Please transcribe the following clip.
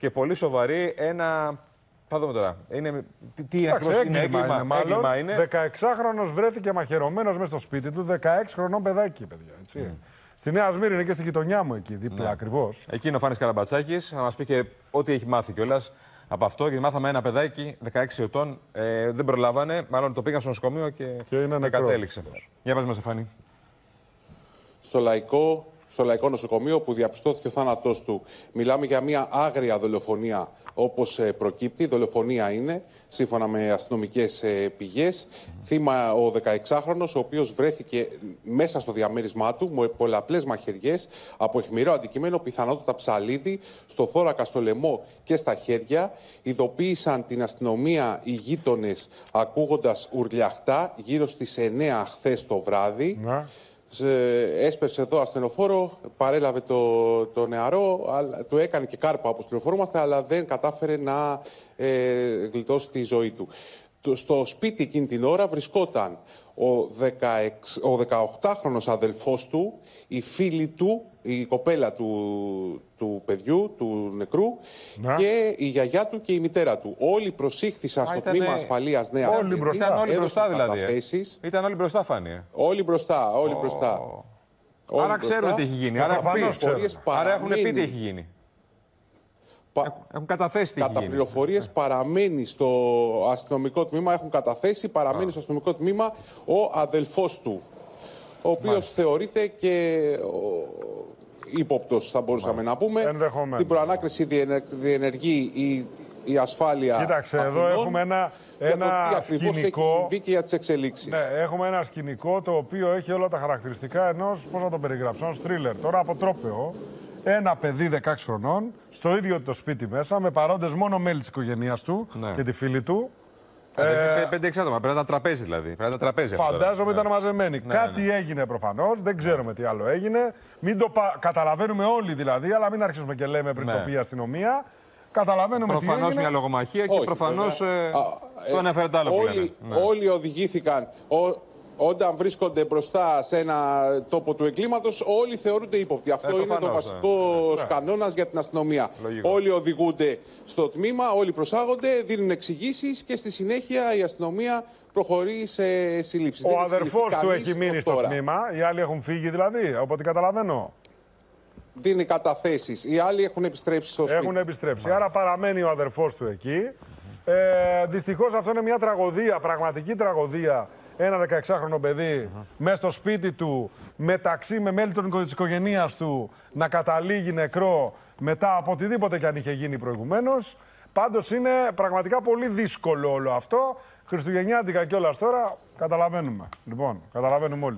και πολύ σοβαρή ένα. Θα δούμε τώρα. Τι ακριβώς είναι, έγκλημα είναι. 16χρονος βρέθηκε μαχαιρωμένος μέσα στο σπίτι του, 16 χρονών παιδάκι, παιδιά. Έτσι. Στη Νέα Σμύρνη είναι και στη γειτονιά μου εκεί, δίπλα ακριβώς. Εκεί είναι ο Φάνης Καραμπατσάκης, θα μας πει και ό,τι έχει μάθει κιόλας από αυτό. Γιατί μάθαμε ένα παιδάκι 16 ετών, δεν προλάβανε, μάλλον το πήγαν στο νοσοκομείο και κατέληξε. Για πας μας, Φάνη. Στο Λαϊκό Νοσοκομείο που διαπιστώθηκε ο θάνατός του. Μιλάμε για μια άγρια δολοφονία όπως προκύπτει. Δολοφονία είναι, σύμφωνα με αστυνομικές πηγές. Θύμα ο 16χρονος, ο οποίος βρέθηκε μέσα στο διαμέρισμά του με πολλαπλές μαχαιριές από αιχμηρό αντικείμενο, πιθανότατα ψαλίδι, στο θώρακα, στο λαιμό και στα χέρια. Ειδοποίησαν την αστυνομία οι γείτονες ακούγοντας ουρλιαχτά γύρω στις 9 χθες το βράδυ. Έσπευσε εδώ ασθενοφόρο, παρέλαβε το νεαρό, του έκανε και κάρπα όπως πληροφορούμαστε, αλλά δεν κατάφερε να γλιτώσει τη ζωή του. Στο σπίτι εκείνη την ώρα βρισκόταν ο 18χρονος αδελφός του, η φίλη του, η κοπέλα του παιδιού, του νεκρού, και η γιαγιά του και η μητέρα του. Όλοι προσήχθησαν στο τμήμα ασφαλείας Νέας Σμύρνης. Ήταν όλοι μπροστά δηλαδή. Ήταν όλοι μπροστά, Φάνη. Όλοι μπροστά, όλοι μπροστά. Άρα ξέρουν τι έχει γίνει. Άρα έχουν πει τι έχει γίνει. Έχουν καταθέσει τι έχει γίνει. Κατά πληροφορίες παραμένει στο αστυνομικό τμήμα, παραμένει στο αστυνομικό τμήμα ο αδελφός του, ο οποίος θεωρείται και ύποπτος, θα μπορούσαμε να πούμε. Την προανάκριση διενεργεί η ασφάλεια. Κοίταξε, εδώ έχουμε ένα σκηνικό. Και για τις εξελίξεις. Ναι, έχουμε ένα σκηνικό το οποίο έχει όλα τα χαρακτηριστικά ενός, πώς να το περιγράψω, ενός θρίλερ. Τώρα αποτρόπαιο. Ένα παιδί 16 χρονών, στο ίδιο το σπίτι μέσα, με παρόντες μόνο μέλη της οικογένειας του και τη φίλη του. 5-6 άτομα, πρέπει να τα τραπέζι δηλαδή. Φαντάζομαι ήταν μαζεμένοι. Κάτι έγινε προφανώς, δεν ξέρουμε τι άλλο έγινε. Μην το καταλαβαίνουμε όλοι δηλαδή, αλλά μην αρχίσουμε και λέμε πριν το πει η αστυνομία. Καταλαβαίνουμε τι έγινε. Προφανώς μια λογομαχία και προφανώς το αναφέρει το άλλο που λένε. Όλοι οδηγήθηκαν. Όταν βρίσκονται μπροστά σε ένα τόπο του εγκλήματος, όλοι θεωρούνται ύποπτοι. Αυτό είναι το βασικό κανόνας για την αστυνομία. Όλοι οδηγούνται στο τμήμα, όλοι προσάγονται, δίνουν εξηγήσεις και στη συνέχεια η αστυνομία προχωρεί σε συλλήψεις. Ο αδερφός του έχει μείνει στο τμήμα, οι άλλοι έχουν φύγει δηλαδή, από ό,τι καταλαβαίνω. Δίνει καταθέσεις. Οι άλλοι έχουν επιστρέψει στο σπίτι. Έχουν επιστρέψει. Άρα παραμένει ο αδερφός του εκεί. Δυστυχώς αυτό είναι μια τραγωδία, πραγματική τραγωδία. Ένα 16χρονο παιδί μέσα στο σπίτι του, μεταξύ με μέλη της οικογένειας του, να καταλήγει νεκρό μετά από οτιδήποτε κι αν είχε γίνει προηγουμένως. Πάντως είναι πραγματικά πολύ δύσκολο όλο αυτό. Χριστουγεννιάτικα κιόλας τώρα, καταλαβαίνουμε. Λοιπόν, καταλαβαίνουμε όλοι.